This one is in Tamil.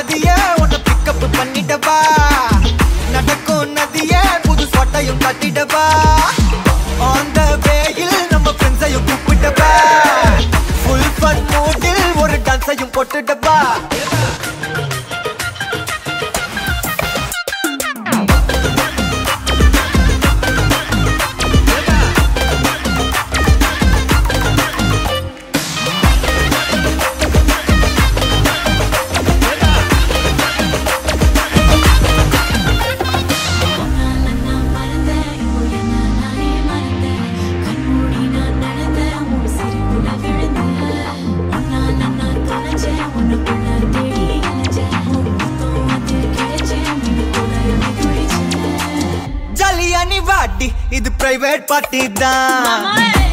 நதியே உன்னை பிக்கப் பண்ணிடவா நடக்கும் நதியே புது சொட்டையும் கட்டிடவா ஆன் த வேயில் நம்ம ஃப்ரெண்ட்ஸையும் கூப்பிட்டவா ஃபுல் ஃபன் மூடில் ஒரு டான்ஸையும் போட்டுடவா இது பிரைவேட் பார்ட்டி தான்